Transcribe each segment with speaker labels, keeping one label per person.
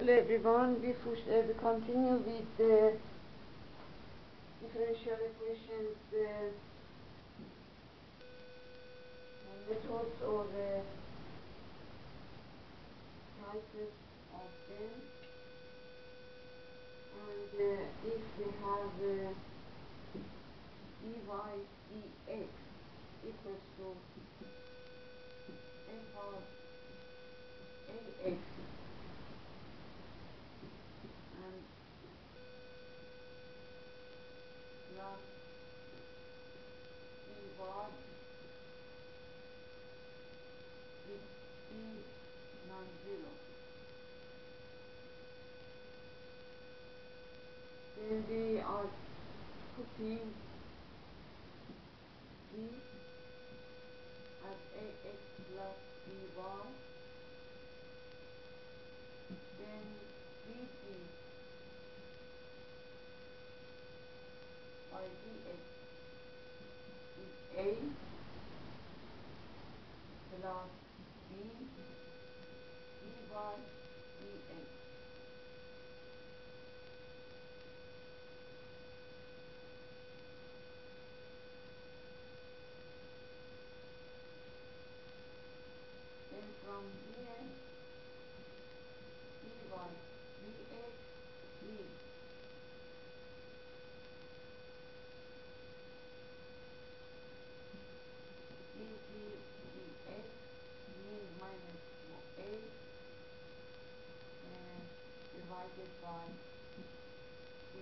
Speaker 1: Hello everyone, we continue with the differential equations methods or types of them. And if we have dy dx equals to f of ax and plus b bar with b non-zero, then we are putting b as ax plus b bar, then dt by dx is a plus b by dx. Then from here, dy dx is dt dx mean minus a and divided by b.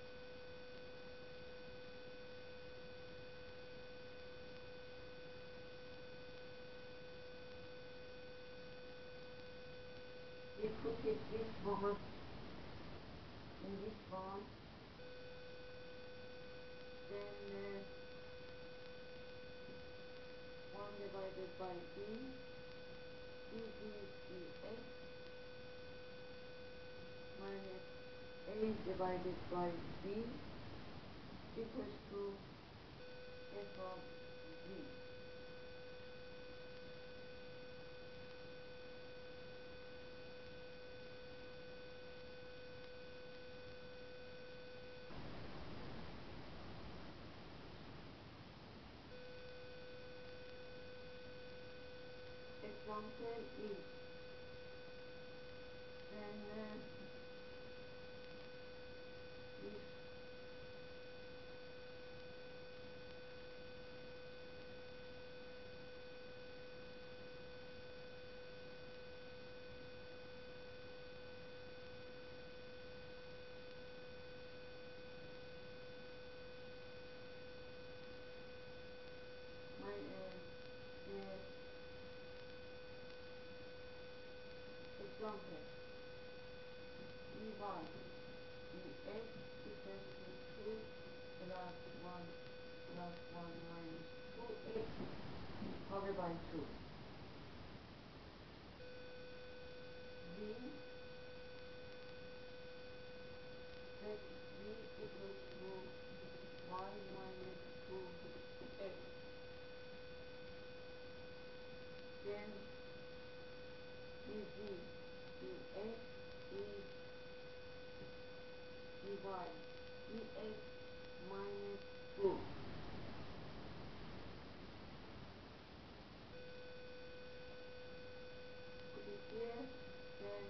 Speaker 1: We put it this one in this one, then 1 divided by b, dt dx minus a divided by b equals to f of z. Example is then if my example dy dx equals to 2 plus 1 plus 1 minus 2x divided by 2. V let v equals to y minus 2x. Then dv dx is dy dx minus 2. Put it here, then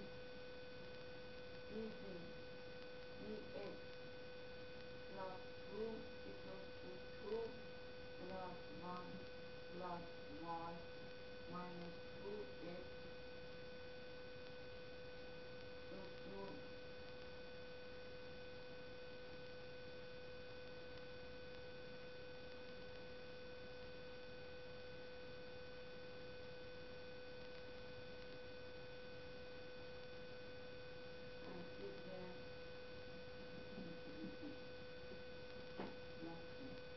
Speaker 1: dv dx plus 2 equals to 2 plus 1 plus y minus 2x equals to and keep there infinity plus 2.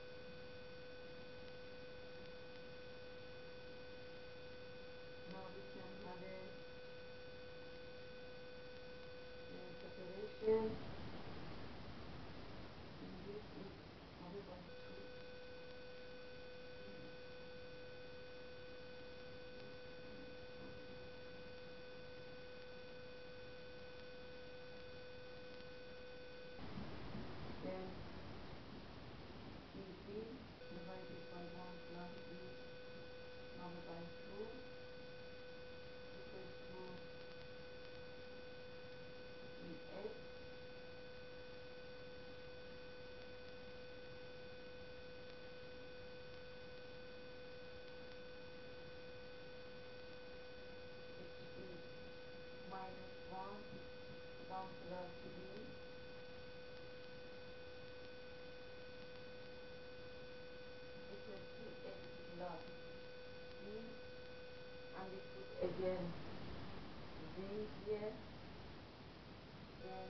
Speaker 1: again z here, then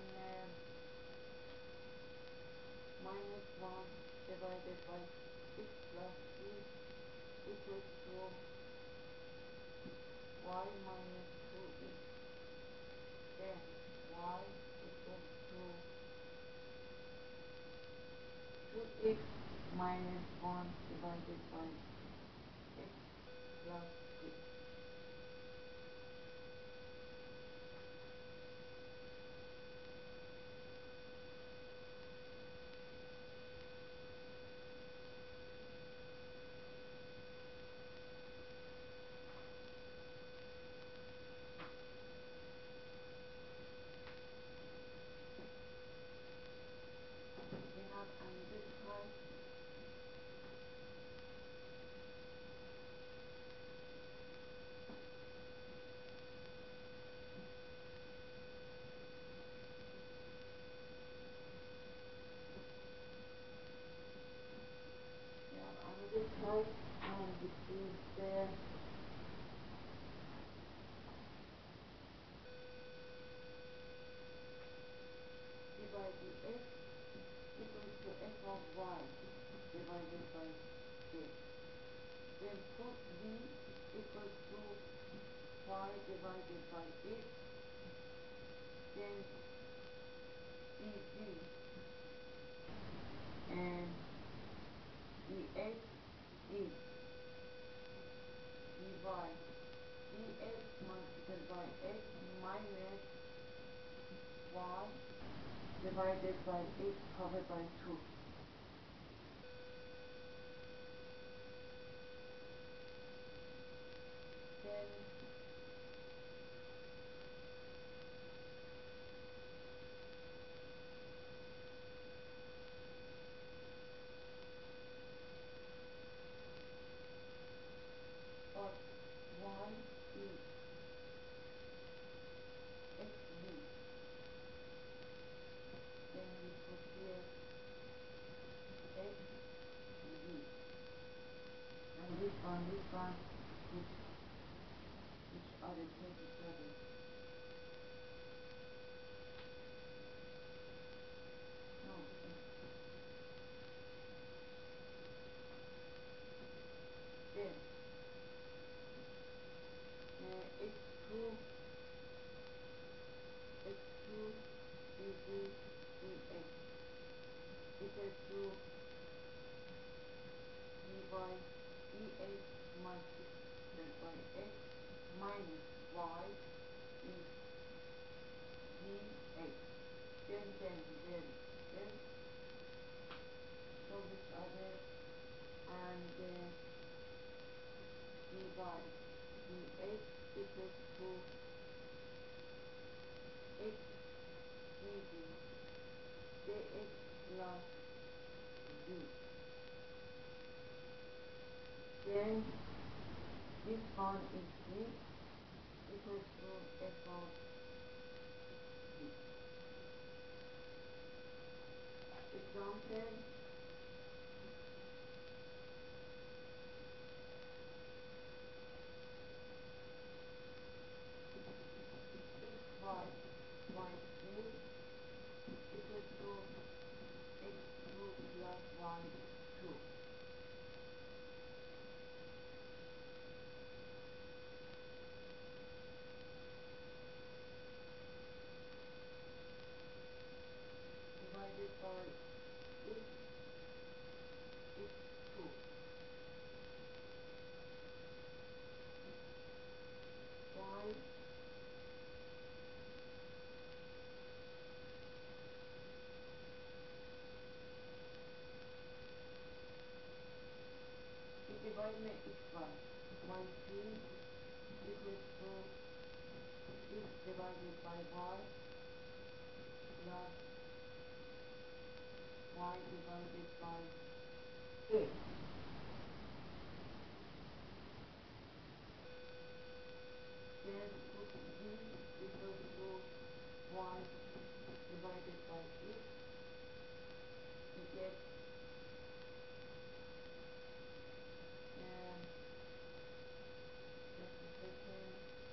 Speaker 1: minus 1 divided by x plus z equals to y minus 2x, then y equals to 2x minus 1 divided by x plus z. We have another type. We have another type, and this is divide the x equals to f of y divided by x. Then put v equals to y divided by x. Then dv and dx is dy dx multiplied by x minus y divided by x covered by 2. Then but y is xv. Then we put here x v, and this one which are the same each other. No, then x2 dv dx equals to dy dx multiplied by x minus y is dx. Then solve each other, and dy dx equals to x dv dx plus v. Then this one is v equals to f of v. Example, xy y3 equals to x2 plus y2. Divided by x x2. Y divide में x1 y3 equals to x divided by y plus y divided by x. Then put v equals to y divided by x. We get just a second.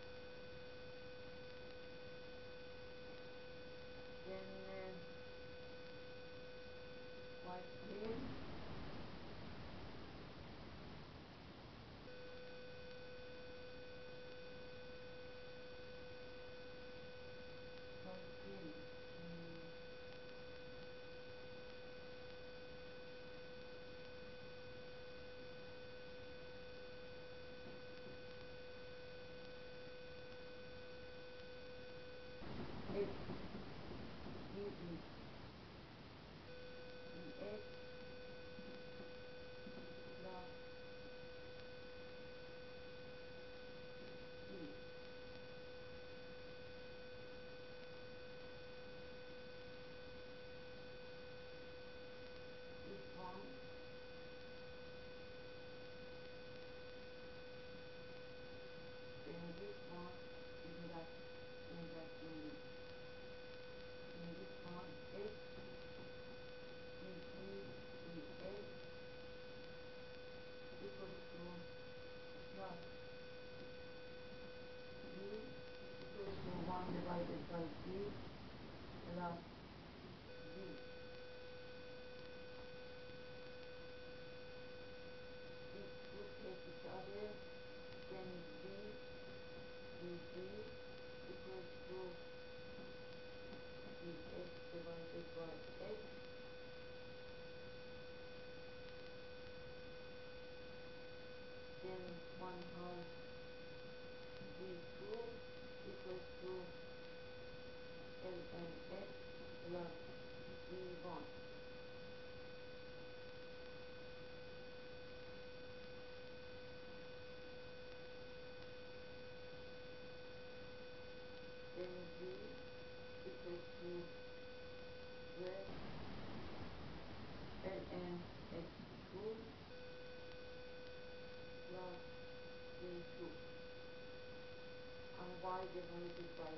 Speaker 1: y divided by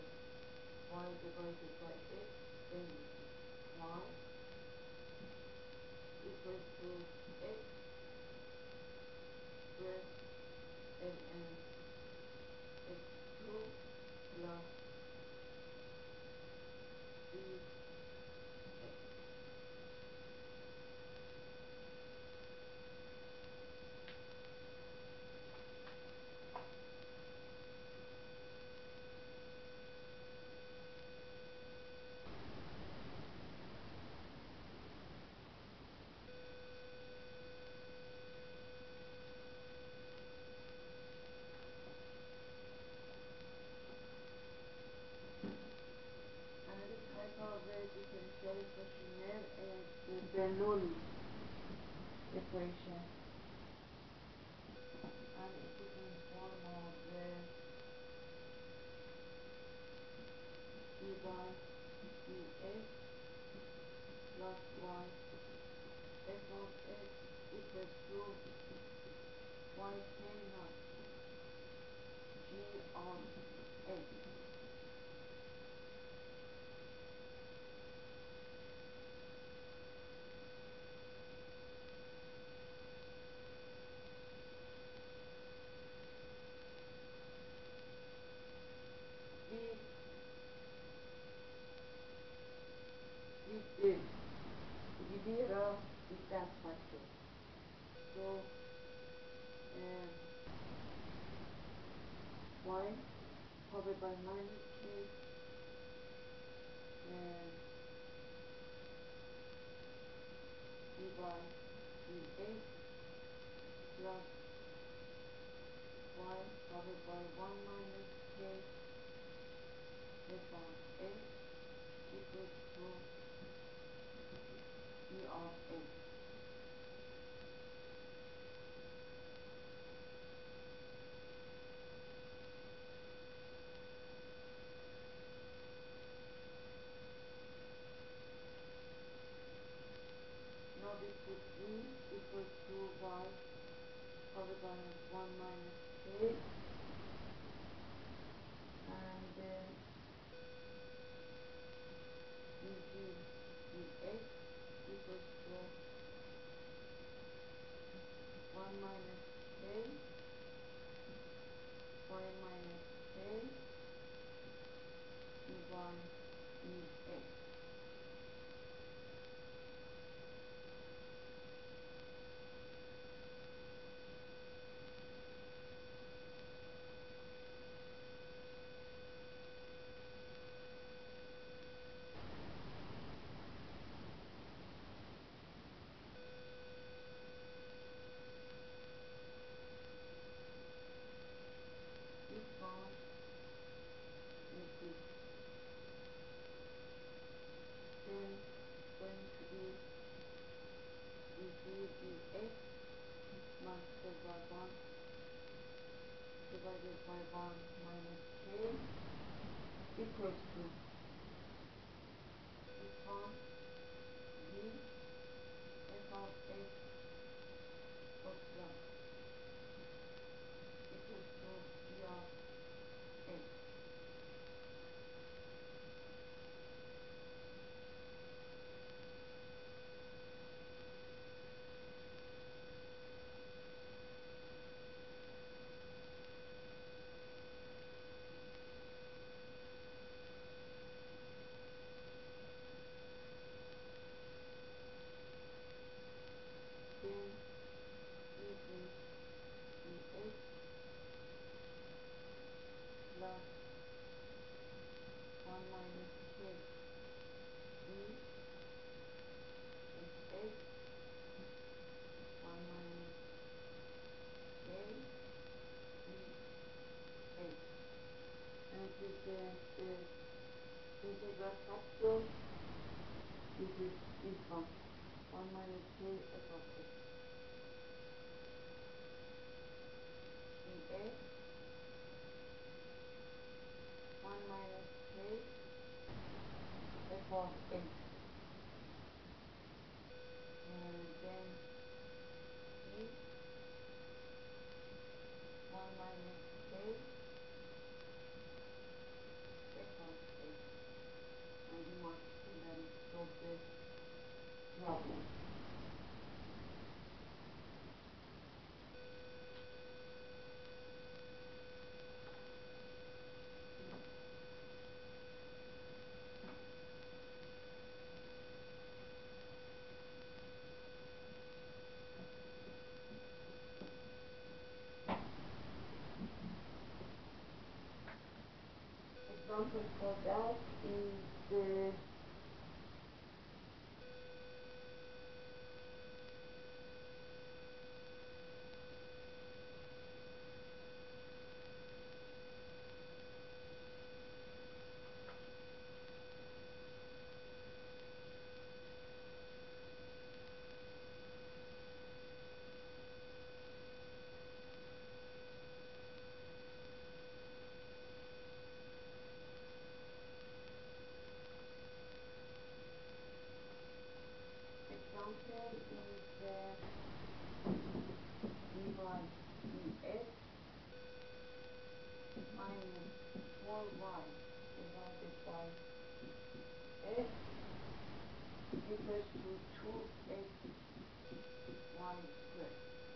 Speaker 1: x, then y equals to x squared ln x2 plus 3x. Another type of differential equation is the Bernoulli equation, and it is in form of d by dx plus y f of x equals to y k naught g of x. We did the step factor. So y covered by minus k d by dx plus y covered by 1 minus k f of x equals to g of x. Now we put v equals to y covered by 1 minus k, and dg dx equals to 1 minus k y minus k dy dx. This one is this. Then going to be dg dx multiplied by 1 divided by 1 minus k equals to this one v f of x plus equals to g of x. example for that is example is divide dx minus 4y divided by x equals to 2xy squared.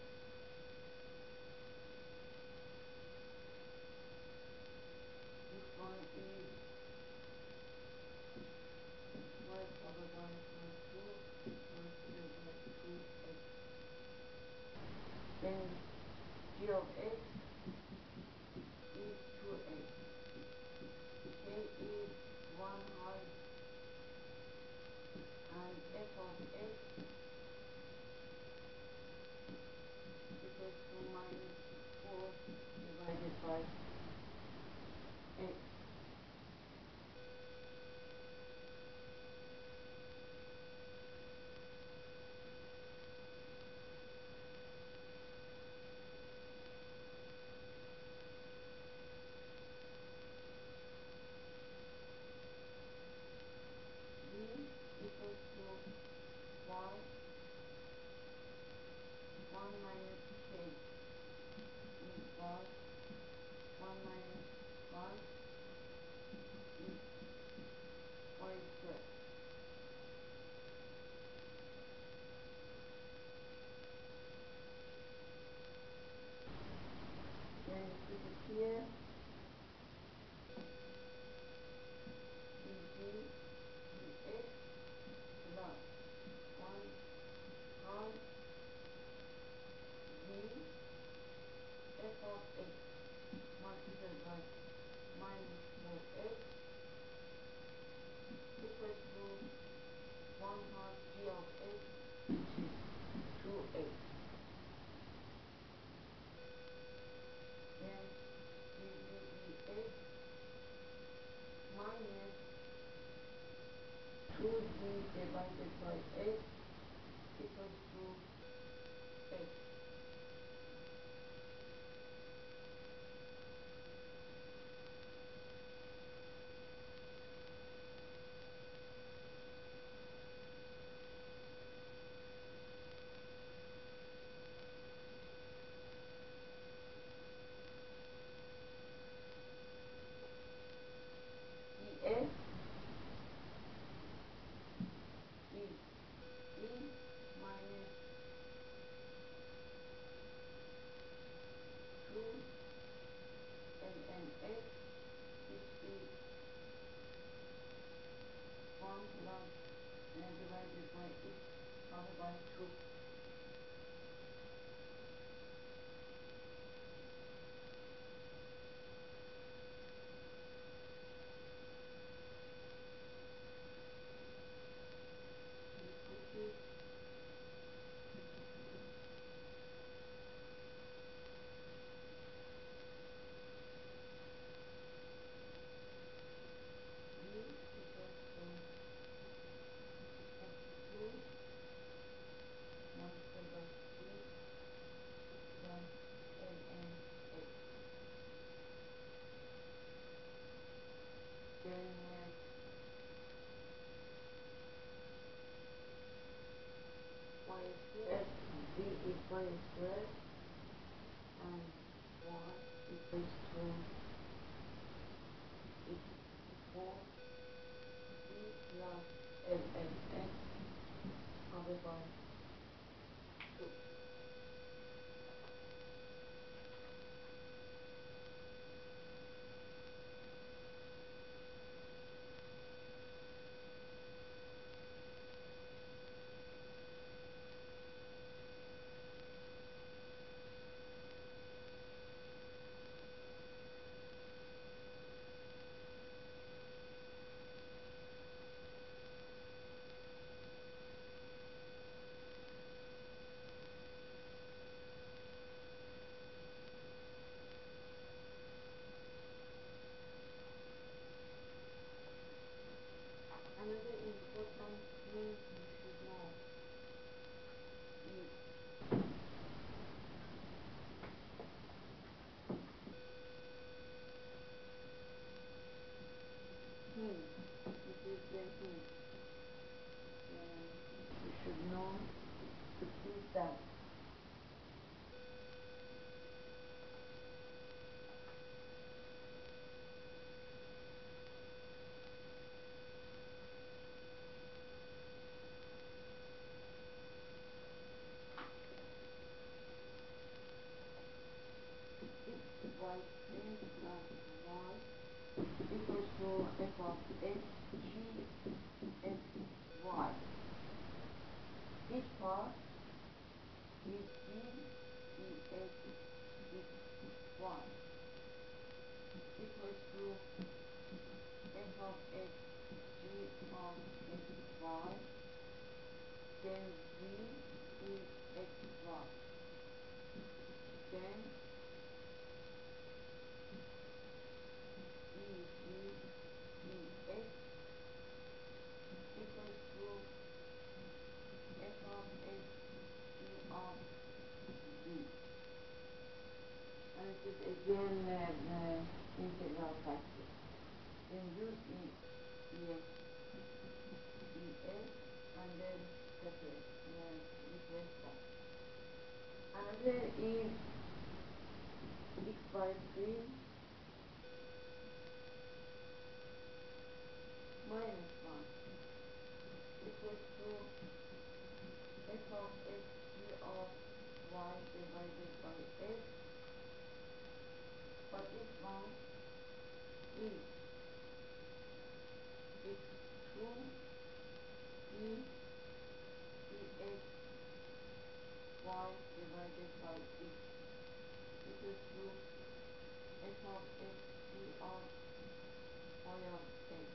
Speaker 1: This one is y followed by 2 squared by 2x. Then g of x is 2x. K is 1/2 and f of x equals to minus 4 divided by x. V equals to y 1 minus k is y 1 minus 5 is y squared. Then put it here. dg dx plus 1/2 v f of x multiplied by minus 4x equals to 1/2 g of x, which is 2x. Then dg dx minus 2g divided by x equals to x. dx is e minus 2 ln x, which is 1 plus divided by x followed by 2. Put it v equals to x2 multiplied by 3 plus ln x. Then y squared, v is y squared, and y equals to x4 v plus ln x followed by 2. that. X y n plus y equals to f of x g x y. This part is g dx dy equals to f of x g of x y, then v is x y, then dv dx equals to f of x g of v. And it is again integral factor. Then use dx dx and then separate, replace that. Another is x by 3 minus 1 equals to f of x g of y divided by x, but this one is x2 d dx y divided by x equals to f of x g of y of x,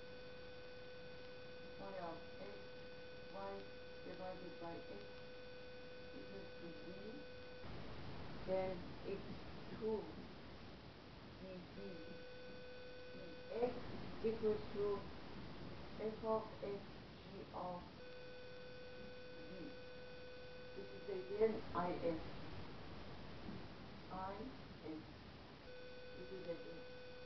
Speaker 1: y of x, y divided by x equals to v, then x2 dv dx equals to f of x g of v. This is again if. If. This is again.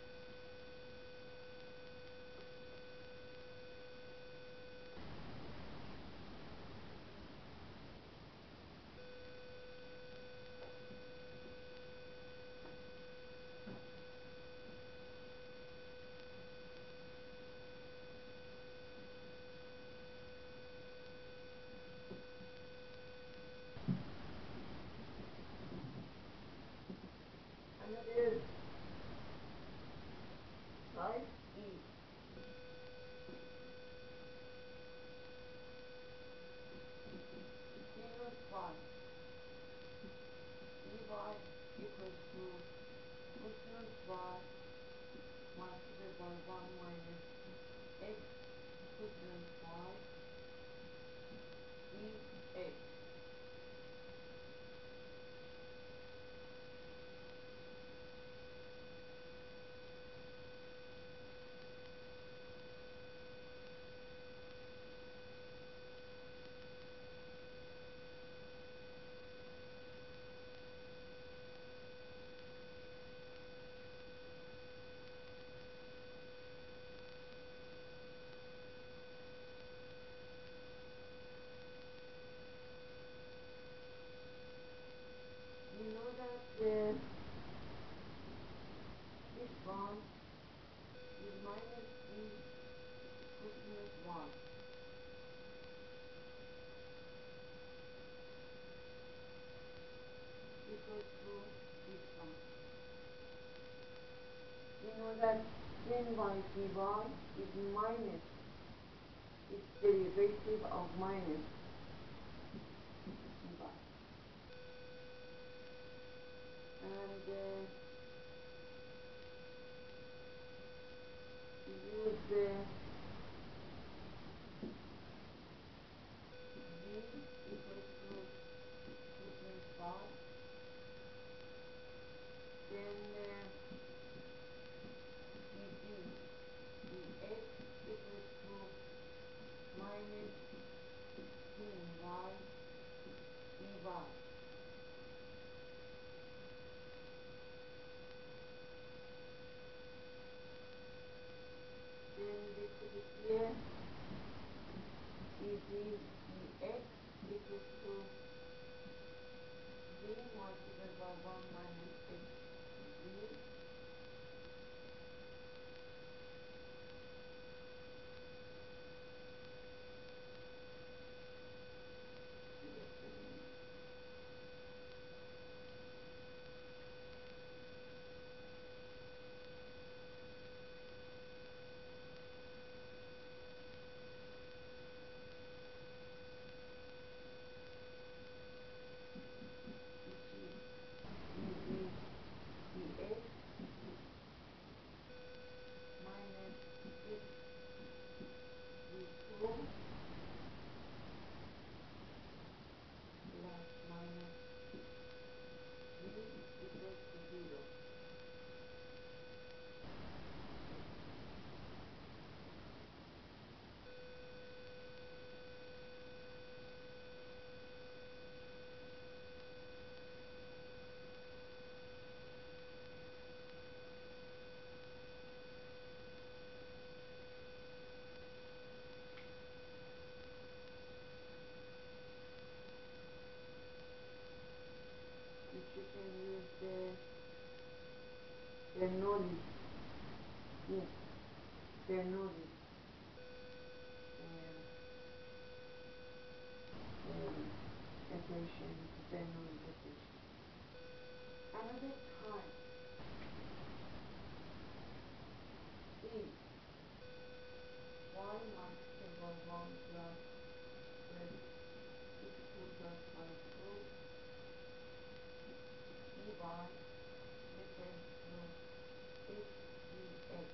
Speaker 1: Another type is sinus phi dy equals to cosine phi multiplied by 1 minus x cosine phi dx. You know that this one is minus d cosinus 1 equals to this one. You know that sin by dy is minus its derivative of minus dy. And use v equals to cosine phi, then dv dx equals to minus d Bernoulli. Yes. Bernoulli. Um, equation. Bernoulli equation. Another part is y minus symbol 1 plus with x2 plus y2 dy differential x dx.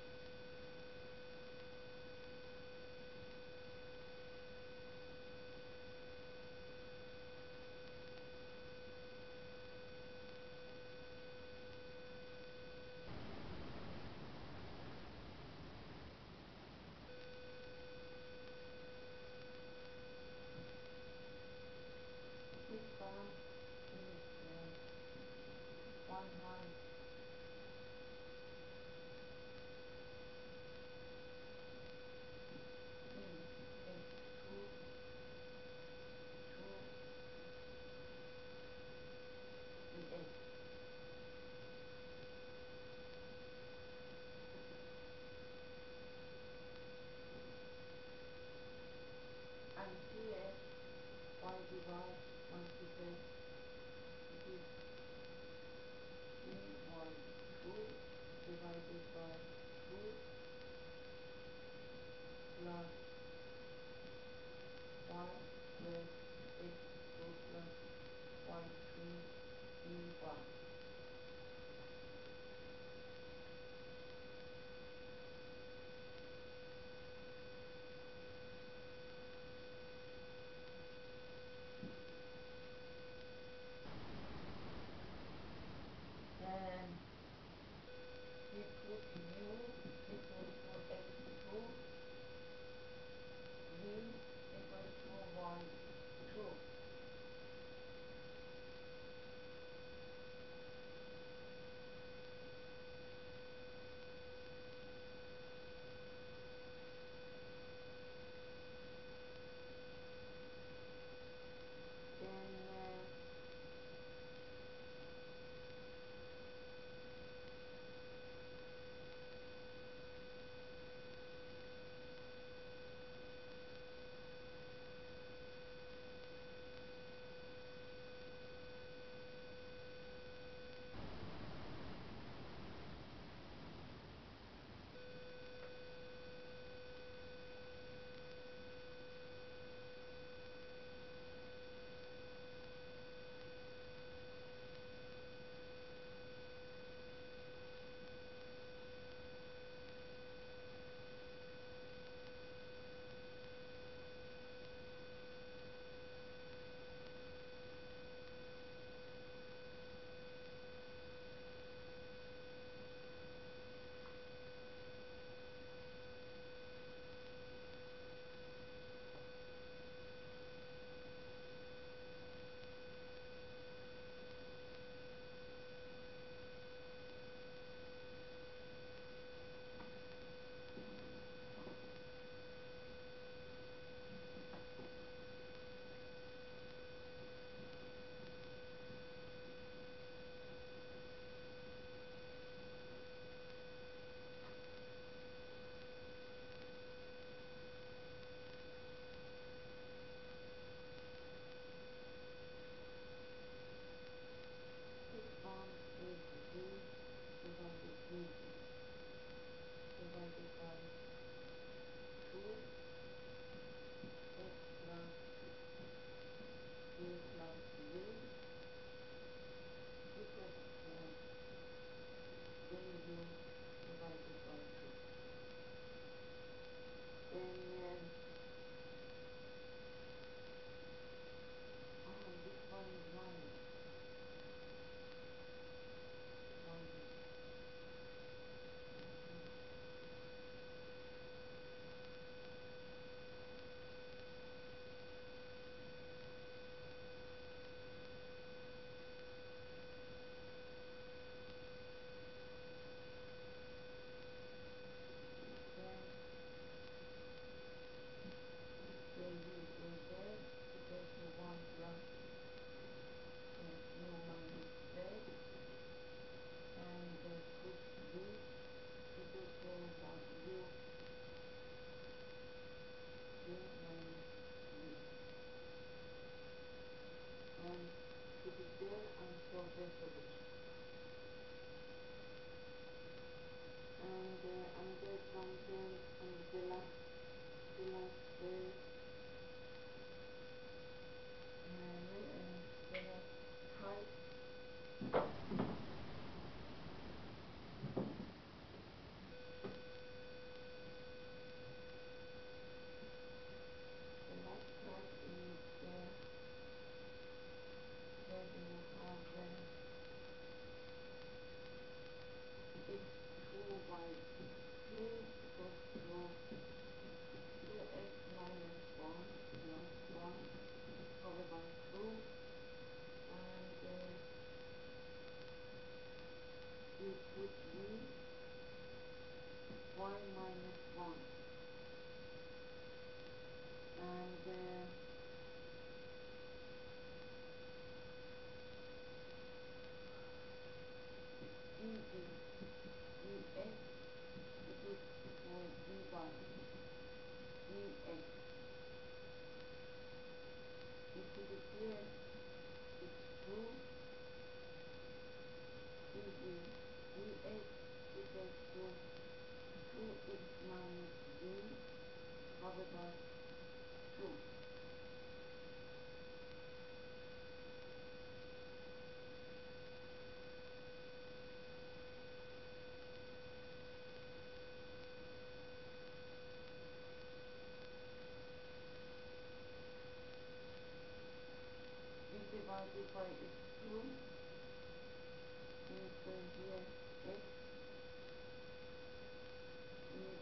Speaker 1: because here x is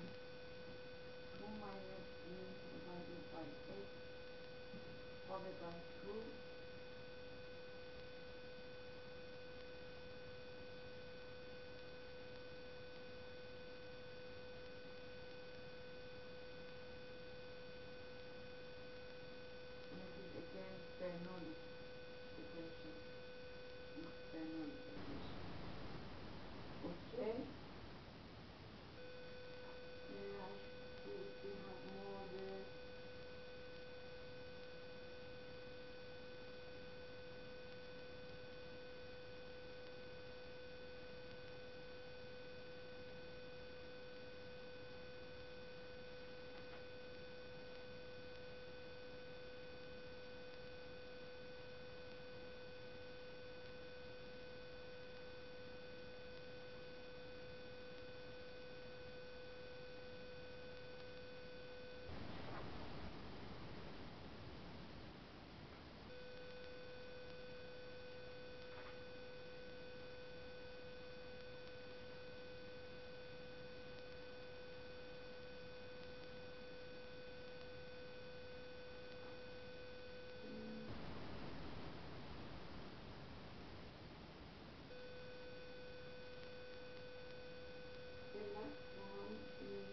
Speaker 1: 2 minus b divided by x followed by 2 and it is again Bernoulli equation. Bernoulli equation. Okay. I should see if we have more there. The last one is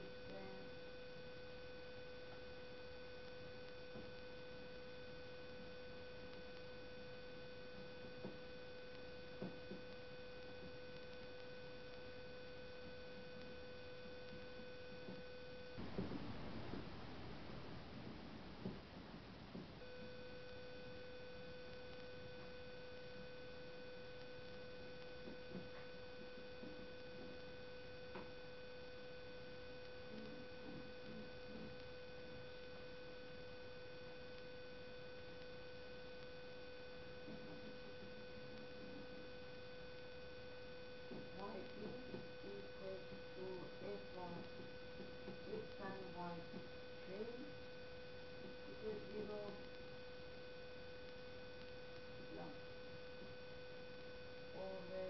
Speaker 1: yb equals to f of x and y trim equals 0 plus over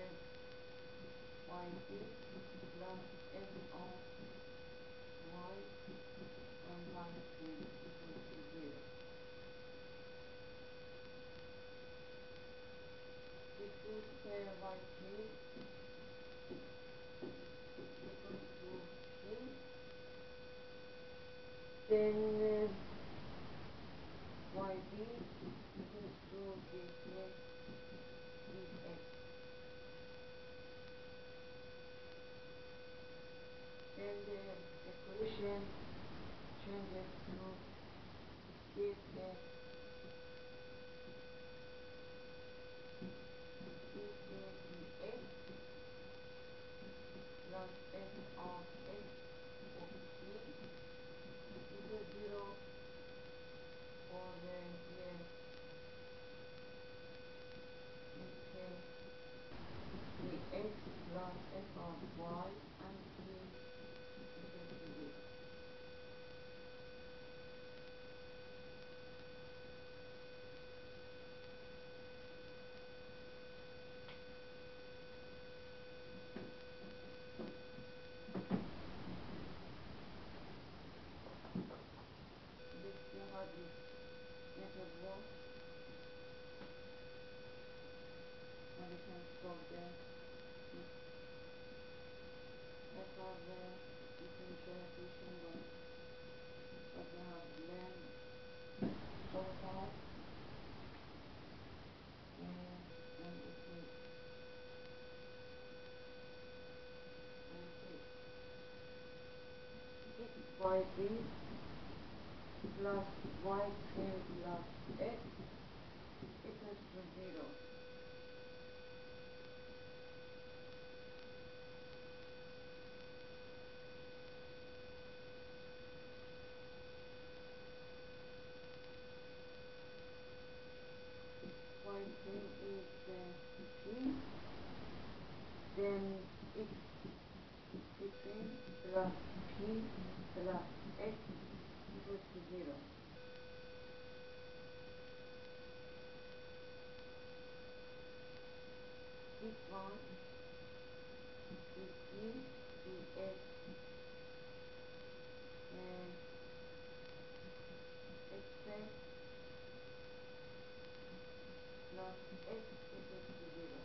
Speaker 1: yb plus f of y and y trim equals to 0. This is y trim equals to p. Then yb equals to dx dx. And the equation changes to dx dx dx plus f of x of p equals 0 for here this case dx plus f of y and p equals to 0. This thing how this method works, and we can solve the type of differential equation what we have learned so far. And it is yb plus y trim plus x equals to 0. Y trim is p, then x trim plus p plus x equals to 0. This one dx and xx plus x equals to 0.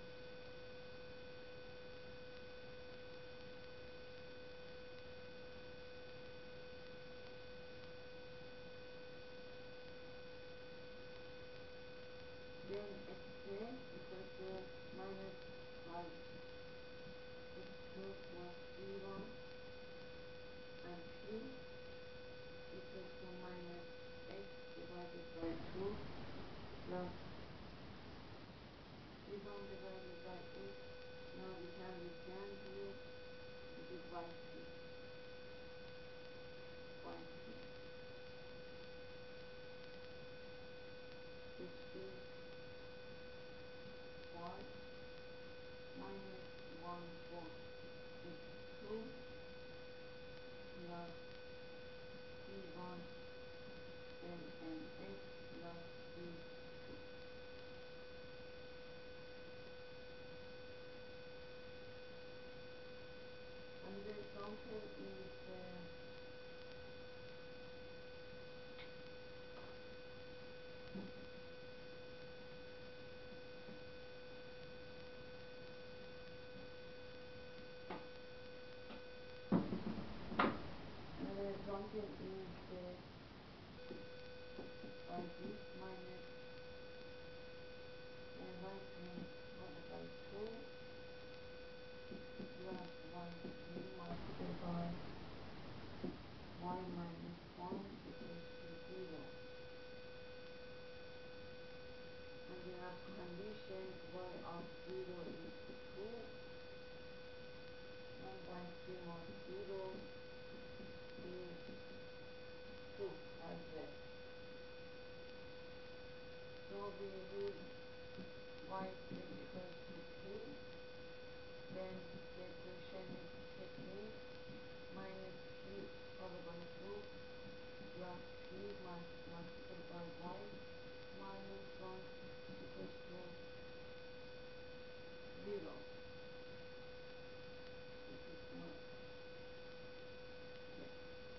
Speaker 1: Then x equals to minus 5 x2 plus 3y and p equals to minus x divided by 2 plus 3y divided by x. Now we can here divide p by p, which is 5 minus 1 fourth is 2 plus c1 then and x plus c2. And the total is by this minus right hand divided by 2 plus y3 multiplied by y minus 1 equals to 0. And we have condition y of 0 is 2 and y3 mod 0 is 2 as well. So we read y3 equals to p, then the equation is technique minus p followed by 2 plus p multiplied by y minus 1 equals to 0. This is one. Yes.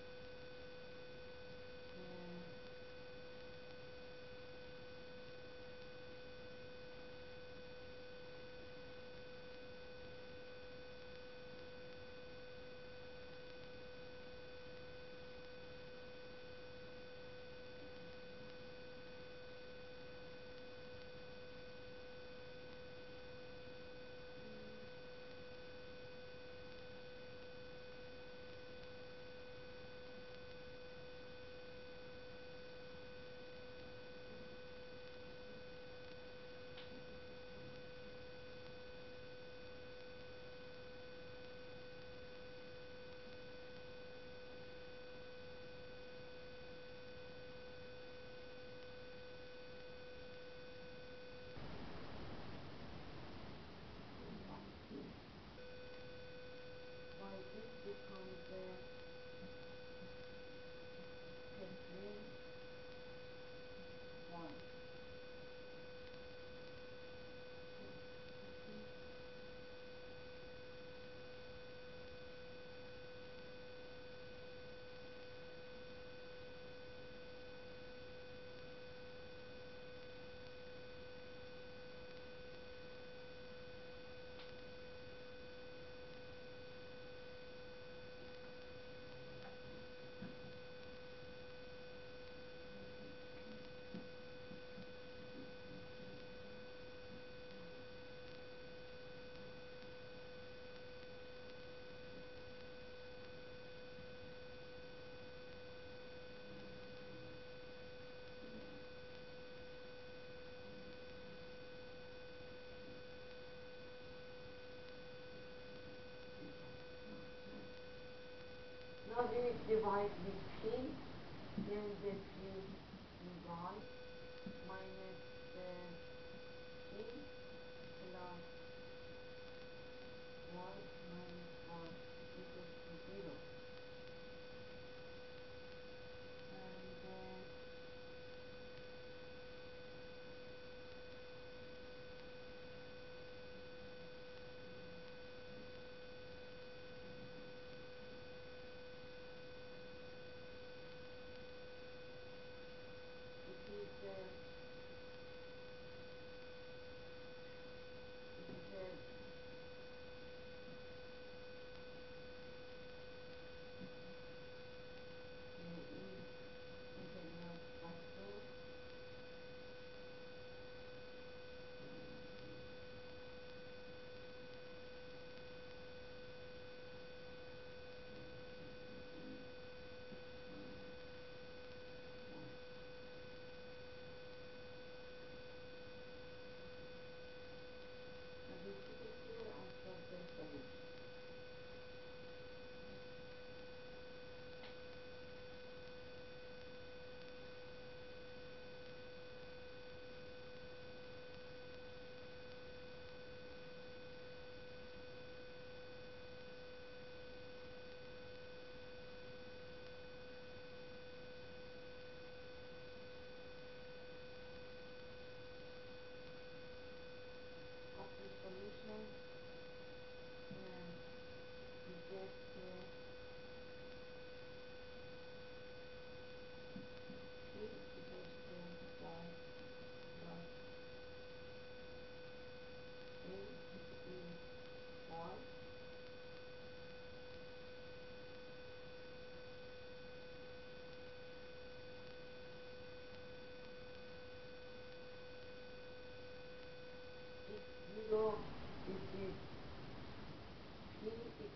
Speaker 1: Why this becomes technique 1. Now we divide with p, then the p y minus p plus y minus 1 equals to 0. And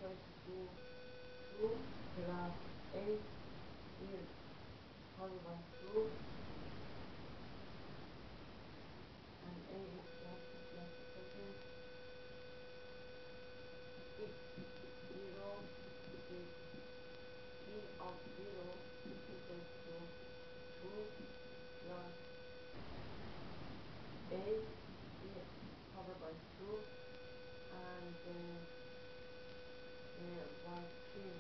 Speaker 1: equals to 2 plus 8 here divided by 2, and a is just a second. 6, 0, this is p of 0 equals to 2 plus 8 here divided by 2, and y prime.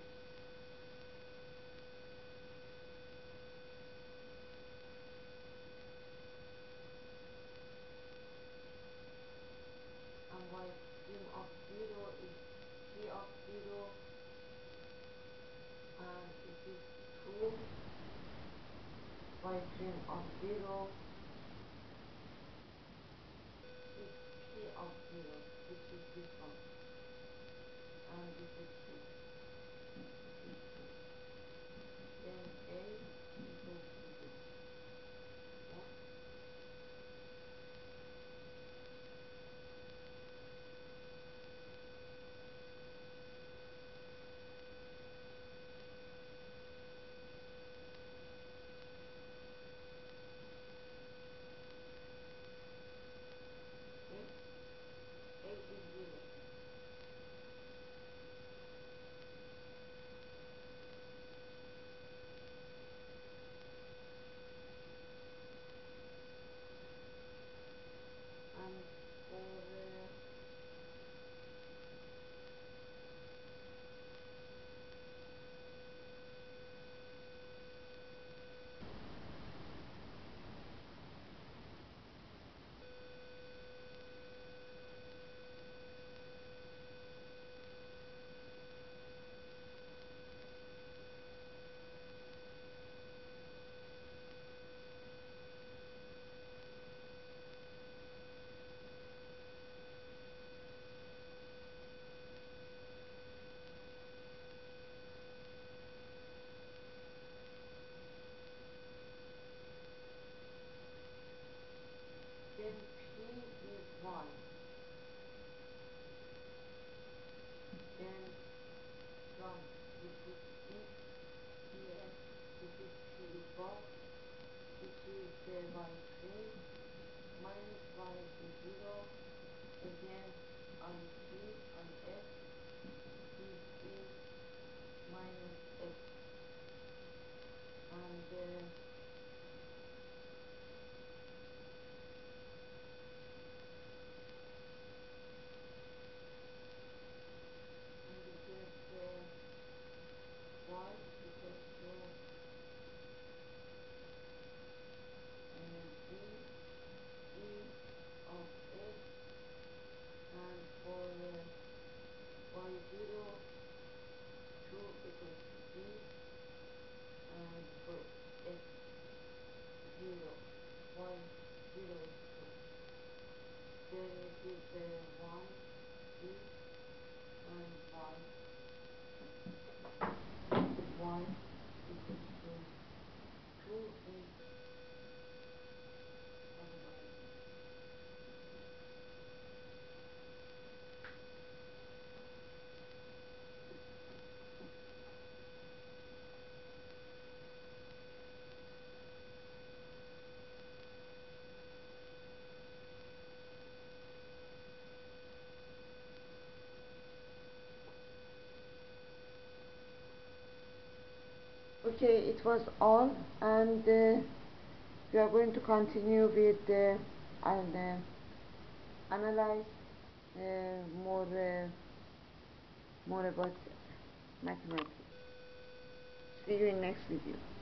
Speaker 1: And y prime of 0 is p of 0, and it is 2 y prime of 0 is p of 0, which is this one, and this is 2. This is 2. Then a equals to this. Yeah? Okay? A is 0. And for then p is 1. Then from this is x here, this is p equal, which is y prime minus y is 0. Again, I p, I f, this is minus x, and we get y equals to d of x, and for y0, 2 equals to d, and for x0, y0 is 2. Then it is 1, d, and y equals to 2 is otherwise. Okay, it was all, and we are going to continue with and analyze more about mathematics. See you in next video.